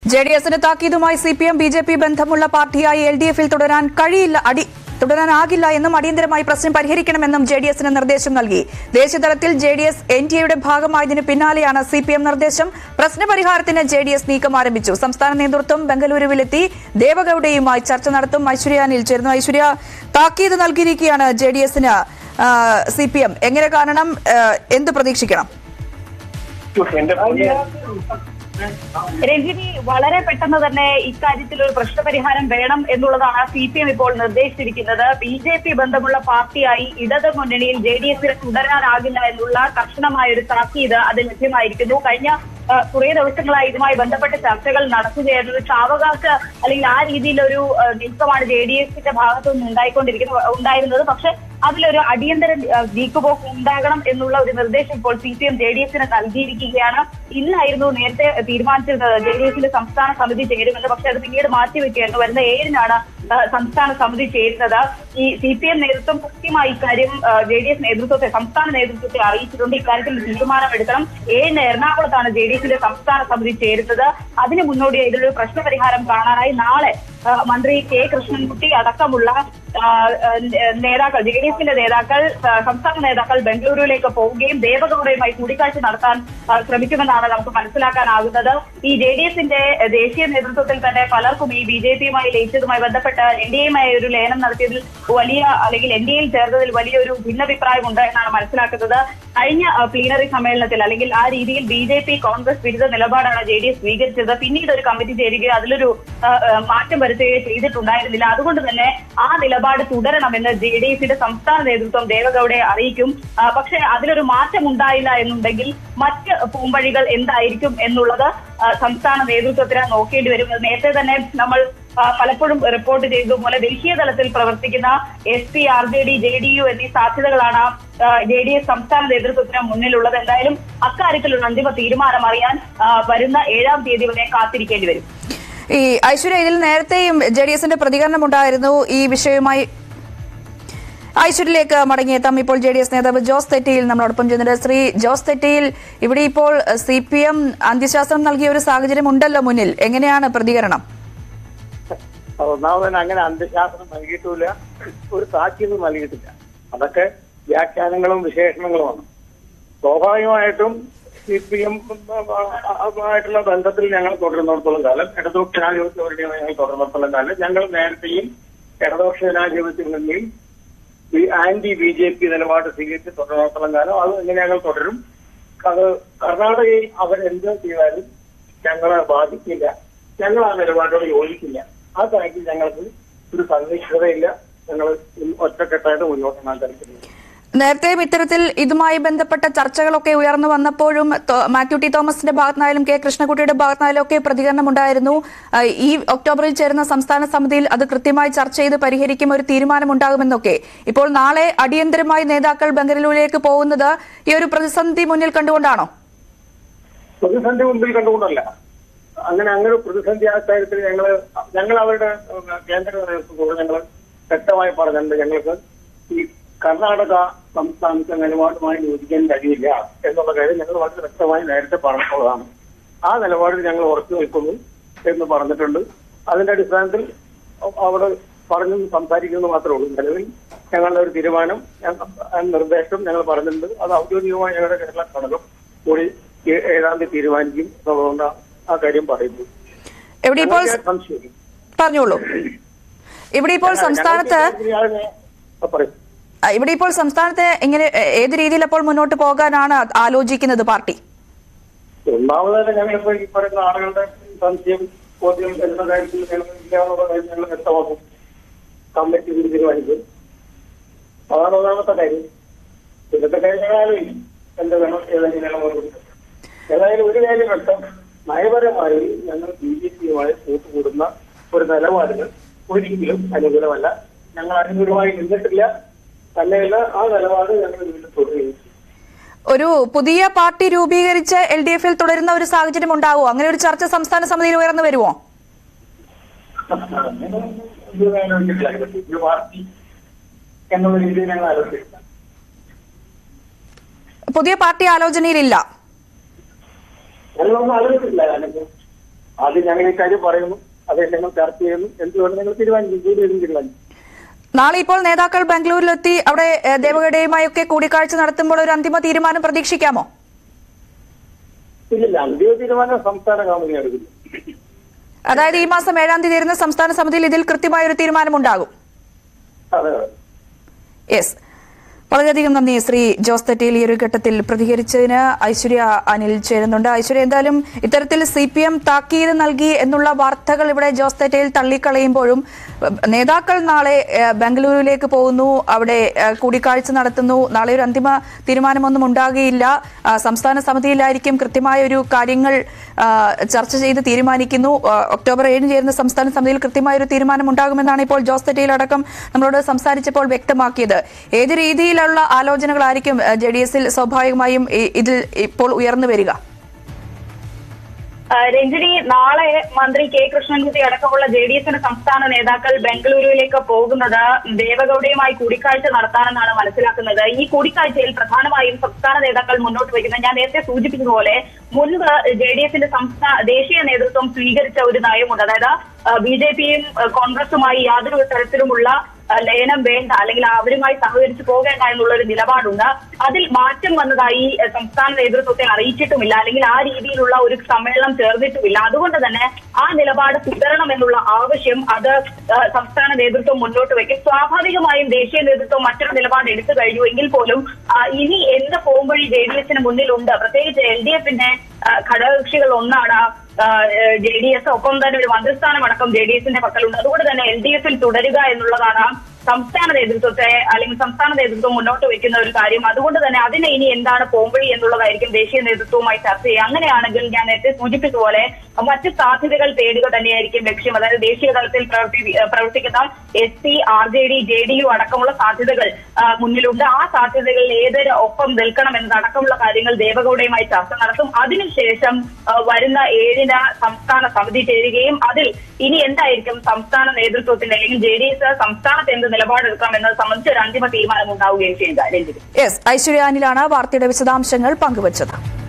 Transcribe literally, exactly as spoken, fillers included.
J D എസിന് താക്കീതുമായി C P M B J P ബന്ധമുള്ള പാർട്ടിയായി എൽ ഡി എഫിൽ തുടരാൻ കഴിയില്ല അടി തുടരാനാകില്ല എന്നും അടിയന്തരമായി പ്രശ്നം പരിഹരിക്കണമെന്നും ജെ ഡി എസിന് നിർദ്ദേശം നൽകി. ദേശീയതലത്തിൽ J D S N D എയുടെ ഭാഗമായതിനു പിന്നാലെയാണ് സി പി എം നിർദ്ദേശം. പ്രശ്നപരിഹാരത്തിന് ജെ ഡി എസ് നീക്കം ആരംഭിച്ചു. സംസ്ഥാന നേതൃത്വം ബംഗളൂരുവിലെത്തി ദേവഗൌഡയുമായി ചർച്ച നടത്തും. ഐശ്വര്യ അനിൽ ചേരുന്നു. ഐശ്വര്യ, താക്കീത് നൽകിയിരിക്കുകയാണ് ജെ ഡി എസിന് സി പി എം. എങ്ങനെ കാണണം, എന്ത് പ്രതീക്ഷിക്കണം? രഞ്ജിനി, വളരെ പെട്ടെന്ന് തന്നെ ഇക്കാര്യത്തിൽ ഒരു പ്രശ്നപരിഹാരം വേണം എന്നുള്ളതാണ് സി പി എം ഇപ്പോൾ നിർദ്ദേശിച്ചിരിക്കുന്നത്. ബി ജെ പി ബന്ധമുള്ള പാർട്ടിയായി ഇടത് മുന്നണിയിൽ ജെ ഡി എസിന് തുടരാനാകില്ല എന്നുള്ള കർശനമായ ഒരു താക്കീത് അത് ലഭ്യമായിരിക്കുന്നു. കഴിഞ്ഞ കുറേ ദിവസങ്ങളായി ഇതുമായി ബന്ധപ്പെട്ട ചർച്ചകൾ നടത്തുകയായിരുന്നു. ഒരു സാവകാശ അല്ലെങ്കിൽ ആ രീതിയിലൊരു നീക്കമാണ് ജെ ഡി എസിന്റെ ഭാഗത്തുനിന്ന് ഉണ്ടായിക്കൊണ്ടിരിക്കുന്നത് ഉണ്ടായിരുന്നത്. പക്ഷെ അതിലൊരു അടിയന്തര നീക്കുപോക്ക് ഉണ്ടാകണം എന്നുള്ള ഒരു നിർദ്ദേശം ഇപ്പോൾ C P M J D എസിന് നൽകിയിരിക്കുകയാണ്. ഇന്നായിരുന്നു നേരത്തെ തീരുമാനിച്ചിരുന്നത് ജെ ഡി എസിന്റെ സംസ്ഥാന സമിതി ചേരുമെന്ന്. പക്ഷെ അത് പിന്നീട് മാറ്റിവെക്കുകയായിരുന്നു. വരുന്ന ഏഴിനാണ് സംസ്ഥാന സമിതി ചേരുന്നത്. ഈ സി പി എം നേതൃത്വം കൃത്യമായി ഇക്കാര്യം ജെ ഡി എസ് നേതൃത്വത്തെ സംസ്ഥാന നേതൃത്വത്തെ അറിയിച്ചിട്ടുണ്ട്. ഇക്കാര്യത്തിൽ തീരുമാനമെടുക്കണം. ഏഴിന് എറണാകുളത്താണ് ജെ ഡി എസിന്റെ സംസ്ഥാന സമിതി ചേരുന്നത്. അതിന് മുന്നോടിയായി ഇതിലൊരു പ്രശ്നപരിഹാരം കാണാനായി നാളെ മന്ത്രി കെ കൃഷ്ണൻകുട്ടി അടക്കമുള്ള നേതാക്കൾ ജെ ഡി എസിന്റെ നേതാക്കൾ സംസ്ഥാന നേതാക്കൾ ബംഗളൂരുവിലേക്ക് പോവുകയും ദേവഗൌഡയുമായി കൂടിക്കാഴ്ച നടത്താൻ ശ്രമിക്കുമെന്നാണ് നമുക്ക് മനസ്സിലാക്കാനാകുന്നത്. ഈ ജെ ഡി എസിന്റെ ദേശീയ നേതൃത്വത്തിൽ തന്നെ പലർക്കും ഈ ബി ജെ പിയുമായി ലയിച്ചതുമായി ബന്ധപ്പെട്ട് എൻ ഡി എയുമായി ഒരു ലയനം നടത്തിയതിൽ വലിയ അല്ലെങ്കിൽ എൻ ഡി എയിൽ ചേർന്നതിൽ വലിയൊരു ഭിന്നഭിപ്രായമുണ്ട് എന്നാണ് മനസ്സിലാക്കുന്നത്. കഴിഞ്ഞ പ്ലീനറി സമ്മേളനത്തിൽ അല്ലെങ്കിൽ ആ രീതിയിൽ ബി ജെ പി കോൺഗ്രസ് വിരുദ്ധ നിലപാടാണ് ജെ ഡി എസ് സ്വീകരിച്ചത്. പിന്നീട് ഒരു കമ്മിറ്റി ചേരുകയോ അതിലൊരു മാറ്റം വരുത്തുകയോ ചെയ്തിട്ടുണ്ടായിരുന്നില്ല. അതുകൊണ്ട് തന്നെ ആ നിലപാട് തുടരണമെന്ന് ജെ ഡി എസിന്റെ സംസ്ഥാന നേതൃത്വം ദേവഗൌഡയെ അറിയിക്കും. പക്ഷേ അതിലൊരു മാറ്റം ഉണ്ടായില്ല എന്നുണ്ടെങ്കിൽ മറ്റ് പൂമ്പഴികൾ എന്തായിരിക്കും എന്നുള്ളത് സംസ്ഥാന നേതൃത്വത്തിന് നോക്കേണ്ടി വരും. നേരത്തെ തന്നെ നമ്മൾ പലപ്പോഴും റിപ്പോർട്ട് ചെയ്തതുപോലെ ദേശീയ തലത്തിൽ പ്രവർത്തിക്കുന്ന S P, R J D, J D U എന്നീ സാധ്യതകളാണ് ജെ ഡി എസ് സംസ്ഥാന നേതൃത്വത്തിന് മുന്നിലുള്ളത്. എന്തായാലും അക്കാര്യത്തിലുള്ള അന്തിമ തീരുമാനം അറിയാൻ വരുന്ന ഏഴാം തീയതി വരെ കാത്തിരിക്കേണ്ടി വരും. ഈ ഐശ്വര്യ, ഇതിൽ നേരത്തെയും ജെ ഡി എസിന്റെ പ്രതികരണം ഉണ്ടായിരുന്നു ഈ വിഷയവുമായി. ഐശ്വര്യയിലേക്ക് മടങ്ങിയെത്താം. ഇപ്പോൾ ജെ ഡി എസ് നേതാവ് ജോസ് തെറ്റിയിൽ നമ്മളോടൊപ്പം ചെയ്യുന്നുണ്ട്. ശ്രീ ജോസ് തെറ്റിയിൽ, ഇവിടെ ഇപ്പോൾ സി പി എം അന്ത്യശാസ്ത്രം നൽകിയ ഒരു സാഹചര്യം ഉണ്ടല്ലോ മുന്നിൽ, എങ്ങനെയാണ് പ്രതികരണം? ഒന്നാമത് അങ്ങനെ അന്ത്യശാസ്ത്രം നൽകിയിട്ടില്ല, ഒരു സാക്ഷ്യം നൽകിയിട്ടില്ല. അതൊക്കെ വ്യാഖ്യാനങ്ങളും വിശേഷണങ്ങളുമാണ്. സ്വാഭാവികമായിട്ടും സി പി എം ആയിട്ടുള്ള ബന്ധത്തിൽ ഞങ്ങൾ തുടരുന്നിടത്തോളം കാലം, ഇടതുപക്ഷ ജനാധിപത്യവുമായി ഞങ്ങൾ തുടരുന്നിടത്തോളം കാലം, ഞങ്ങൾ നേരത്തെയും ഇടതുപക്ഷ ജനാധിപത്യത്തിൽ നിന്നും ഈ ആന്റി ബി ജെ പി നിലപാട് സ്വീകരിച്ച് തുടരുന്നിടത്തോളം കാലം അത് ഇങ്ങനെ ഞങ്ങൾ തുടരും. അത് കർണാടകയിൽ അവരെന്ത് ചെയ്താലും ഞങ്ങളെ ബാധിക്കില്ല. ഞങ്ങൾ ആ നിലപാടോട് യോജിക്കില്ല. ആ കാര്യത്തിൽ ഞങ്ങൾക്ക് ഒരു സന്നിഗ്ധതയില്ല. ഞങ്ങൾ ഒറ്റക്കെട്ടായിട്ട് മുന്നോട്ട് പോകാൻ താല്പര്യമില്ല. നേരത്തെയും ഇത്തരത്തിൽ ഇതുമായി ബന്ധപ്പെട്ട ചർച്ചകളൊക്കെ ഉയർന്നു വന്നപ്പോഴും മാത്യു ടി തോമസിന്റെ ഭാഗത്തുനിന്നായാലും കെ കൃഷ്ണൻകുട്ടിയുടെ ഭാഗത്തുനിന്നായാലും ഒക്കെ പ്രതികരണം ഉണ്ടായിരുന്നു. ഈ ഒക്ടോബറിൽ ചേരുന്ന സംസ്ഥാന സമിതിയിൽ അത് കൃത്യമായി ചർച്ച ചെയ്ത് പരിഹരിക്കും, ഒരു തീരുമാനമുണ്ടാകുമെന്നൊക്കെ. ഇപ്പോൾ നാളെ അടിയന്തരമായി നേതാക്കൾ ബംഗളൂരുവിലേക്ക് പോകുന്നത് ഈ ഒരു പ്രതിസന്ധി മുന്നിൽ കണ്ടുകൊണ്ടാണോ? പ്രതിസന്ധി മുന്നിൽ കണ്ടുകൊണ്ടല്ല. അങ്ങനെ അങ്ങനെ പ്രതിസന്ധി ആ കാര്യത്തിൽ ഞങ്ങൾ ഞങ്ങൾ അവരുടെ കേന്ദ്ര നേതൃത്വത്തോട് ഞങ്ങൾ വ്യക്തമായി പറഞ്ഞിട്ടുണ്ട്. ഞങ്ങൾക്ക് ഈ കർണാടക സംസ്ഥാനത്തെ നിലപാടുമായി യോജിക്കാൻ കഴിയില്ല എന്നുള്ള കാര്യം ഞങ്ങൾ വളരെ വ്യക്തമായി നേരത്തെ പറഞ്ഞിട്ടുള്ളതാണ്. ആ നിലപാടിൽ ഞങ്ങൾ ഉറച്ചു നിൽക്കുന്നു എന്ന് പറഞ്ഞിട്ടുണ്ട്. അതിന്റെ അടിസ്ഥാനത്തിൽ അവിടെ പറഞ്ഞു സംസാരിക്കുന്നത് മാത്രമേ ഉള്ളൂ. നിലവിൽ ഞങ്ങളുടെ ഒരു തീരുമാനം, നിർദ്ദേശം ഞങ്ങൾ പറഞ്ഞിട്ടുണ്ട്. അത് ഔദ്യോഗികമായി ഞങ്ങളുടെ കേരള ഘടകം കൂടി ഏഴാം തീയതി തീരുമാനിക്കും എന്നുള്ളതുകൊണ്ടാണ് ആ കാര്യം പറയുന്നത്. ഇവിടെ ഇപ്പോൾ പറഞ്ഞോളൂ. ഇവിടെ ഇപ്പോൾ സംസ്ഥാനത്ത് ഇവിടെ ഇപ്പോൾ സംസ്ഥാനത്ത് എങ്ങനെ ഏത് രീതിയിൽ അപ്പോൾ മുന്നോട്ട് പോകാനാണ് ആലോചിക്കുന്നത് പാർട്ടി? ഒന്നാമതായിട്ട് ഞങ്ങളിപ്പോ ഈ പറയുന്ന ആളുകളുടെ സംശയം ചോദ്യം എന്ന കാര്യത്തിൽ ഞങ്ങൾ വ്യക്തമാക്കും. കമ്മിറ്റി കൂടി തീരുമാനിക്കും. അതാണ് ഒന്നാമത്തെ കാര്യം. ഇന്നത്തെ കാര്യങ്ങളാലും എന്ത് വേണം ഏതെങ്കിലും നിലപാട്. ഏതായാലും ഒരു കാര്യം വ്യക്തം, നയപരമായി ഞങ്ങൾ ബി ജെ പിയുമായി കൂട്ടുകൂടുന്ന ഒരു നിലപാടിന് ഒരിക്കലും അനുകൂലമല്ല. ഞങ്ങൾ അനുകൂലമായി നിന്നിട്ടില്ല. തന്നെയല്ല, ആ നിലപാട് ഞങ്ങൾ വീണ്ടും തുടരുകയും. ഒരു പുതിയ പാർട്ടി രൂപീകരിച്ച് എൽ ഡി എഫിൽ തുടരുന്ന ഒരു സാഹചര്യം ഉണ്ടാവുമോ? അങ്ങനെ ഒരു ചർച്ച സംസ്ഥാന സമിതിയിൽ ഉയർന്നു വരുമോ? പാർട്ടി എന്നുള്ള രീതിയിൽ ഞങ്ങൾ ആലോചിച്ചില്ല. പുതിയ പാർട്ടി ആലോചനയിലില്ല. ഞങ്ങളൊന്നും ആലോചിച്ചിട്ടില്ല. ആദ്യം ഞങ്ങൾ ഈ കാര്യം പറയുന്നു, അത് ഞങ്ങൾ ചർച്ച ചെയ്യുന്നു, എന്തുകൊണ്ട് നിങ്ങൾ തീരുമാനിക്കും, കൂടുതലും തീരുമാനിക്കും. നാളെ ഇപ്പോൾ നേതാക്കൾ ബാംഗ്ലൂരിലെത്തി അവിടെ ദേവഗൌഡയുമായൊക്കെ കൂടിക്കാഴ്ച നടത്തുമ്പോൾ ഒരു അന്തിമ തീരുമാനം പ്രതീക്ഷിക്കാമോ? ഇല്ലില്ല, അന്തിമ തീരുമാനം സംസ്ഥാന ഗവൺമെന്റ് എടുക്കില്ല. അതായത് ഈ മാസം ഏഴാം തീയതി വരുന്ന സംസ്ഥാന സമിതിയിൽ ഇതിൽ കൃത്യമായ ഒരു തീരുമാനമുണ്ടാകും. അതെ. യെസ്, വളരെയധികം നന്ദി ശ്രീ ജോസ് തെറ്റയിൽ ഈ ഒരു ഘട്ടത്തിൽ പ്രതികരിച്ചതിന്. ഐശ്വര്യ അനിൽ ചേരുന്നുണ്ട്. ഐശ്വര്യ, എന്തായാലും ഇത്തരത്തിൽ സി പി എം താക്കീത് നൽകി എന്നുള്ള വാർത്തകൾ ഇവിടെ ജോസ് തെറ്റയിൽ തള്ളിക്കളയുമ്പോഴും നേതാക്കൾ നാളെ ബംഗളൂരുവിലേക്ക് പോകുന്നു, അവിടെ കൂടിക്കാഴ്ച നടത്തുന്നു. നാളെ ഒരു അന്തിമ തീരുമാനമൊന്നും ഉണ്ടാകുകയില്ല. സംസ്ഥാന സമിതിയിലായിരിക്കും കൃത്യമായ ഒരു കാര്യങ്ങൾ ചർച്ച ചെയ്ത് തീരുമാനിക്കുന്നു. ഒക്ടോബർ ഏഴിന് ചേരുന്ന സംസ്ഥാന സമിതിയിൽ കൃത്യമായ ഒരു തീരുമാനം ഉണ്ടാകുമെന്നാണ് ഇപ്പോൾ ജോസ് തെറ്റയിൽ അടക്കം നമ്മളോട് സംസാരിച്ചപ്പോൾ വ്യക്തമാക്കിയത്. ഏത് രീതിയിലുള്ള ആലോചനകളായിരിക്കും ജെ ഡി എസിൽ സ്വാഭാവികമായും ഇതിൽ ഇപ്പോൾ ഉയർന്നു വരിക? രഞ്ജിനി, നാളെ മന്ത്രി കെ കൃഷ്ണൻകുട്ടി അടക്കമുള്ള ജെ ഡി എസിന്റെ സംസ്ഥാന നേതാക്കൾ ബംഗളൂരുവിലേക്ക് പോകുന്നത് ദേവഗൌഡയുമായി കൂടിക്കാഴ്ച നടത്താനെന്നാണ് മനസ്സിലാക്കുന്നത്. ഈ കൂടിക്കാഴ്ചയിൽ പ്രധാനമായും സംസ്ഥാന നേതാക്കൾ മുന്നോട്ട് വയ്ക്കുന്നത് ഞാൻ നേരത്തെ സൂചിപ്പിച്ചതുപോലെ മുൻപ് ജെ ഡി എസിന്റെ സംസ്ഥാന ദേശീയ നേതൃത്വം സ്വീകരിച്ച ഒരു നയമുണ്ട്. അതായത് ബി ജെ പിയും കോൺഗ്രസുമായി യാതൊരു തരത്തിലുമുള്ള ലയനം വേണ്ട, അല്ലെങ്കിൽ അവരുമായി സഹകരിച്ചു പോകേണ്ട എന്നുള്ള ഒരു നിലപാടുണ്ട്. അതിൽ മാറ്റം വന്നതായി സംസ്ഥാന നേതൃത്വത്തെ അറിയിച്ചിട്ടുമില്ല, അല്ലെങ്കിൽ ആ രീതിയിലുള്ള ഒരു സമ്മേളനം ചേർന്നിട്ടുമില്ല. അതുകൊണ്ട് തന്നെ ആ നിലപാട് തുടരണം എന്നുള്ള ആവശ്യം അത് സംസ്ഥാന നേതൃത്വം മുന്നോട്ട് വയ്ക്കും. സ്വാഭാവികമായും ദേശീയ നേതൃത്വം മറ്റൊരു നിലപാട് എടുത്തു കഴിഞ്ഞു എങ്കിൽ പോലും ഇനി എന്ത് പോകുമ്പോഴി ജെ ഡി എസിന് മുന്നിലുണ്ട്, പ്രത്യേകിച്ച് എൽ ഡി എഫിന്റെ ഘടകകക്ഷികൾ ഒന്നാണ് ജെ ഡി എസ്. ഒപ്പം തന്നെ ഒരു മന്ത്രിസ്ഥാനം അടക്കം ജെ ഡി എസിന്റെ പക്കലുണ്ട്. അതുകൊണ്ട് തന്നെ എൽ ഡി എഫിൽ തുടരുക എന്നുള്ളതാണ് സംസ്ഥാന നേതൃത്വത്തെ അല്ലെങ്കിൽ സംസ്ഥാന നേതൃത്വം മുന്നോട്ട് വെക്കുന്ന ഒരു കാര്യം. അതുകൊണ്ട് തന്നെ അതിന് ഇനി എന്താണ് പോംവഴി എന്നുള്ളതായിരിക്കും ദേശീയ നേതൃത്വവുമായി ചർച്ച ചെയ്യുക. അങ്ങനെയാണെങ്കിൽ ഞാൻ നേരത്തെ സൂചിപ്പിച്ചതുപോലെ മറ്റ് സാധ്യതകൾ തേടുക തന്നെയായിരിക്കും ലക്ഷ്യം. അതായത് ദേശീയ തലത്തിൽ പ്രവർത്തി പ്രവർത്തിക്കുന്ന S P, R J D, J D U അടക്കമുള്ള സാധ്യതകൾ മുന്നിലുണ്ട്. ആ സാധ്യതകളിൽ ഏതൊരു ഒപ്പം നിൽക്കണം എന്നതടക്കമുള്ള കാര്യങ്ങൾ ദേവഗൌഡയുമായി ചർച്ച നടത്തും. അതിനുശേഷം വരുന്ന ഏഴിന് സംസ്ഥാന സമിതി ചേരുകയും അതിൽ ഇനി എന്തായിരിക്കും സംസ്ഥാന നേതൃത്വത്തിന്റെ അല്ലെങ്കിൽ ജെ ഡി എസ് സംസ്ഥാനത്ത് എന്ത് നിലപാടെടുക്കാം എന്നത് സംബന്ധിച്ച് ഒരു അന്തിമ തീരുമാനം ഉണ്ടാവുകയും ചെയ്യുക. ഐശ്വര്യ അനിലാണ് വാർത്തയുടെ വിശദാംശങ്ങൾ പങ്കുവച്ചത്.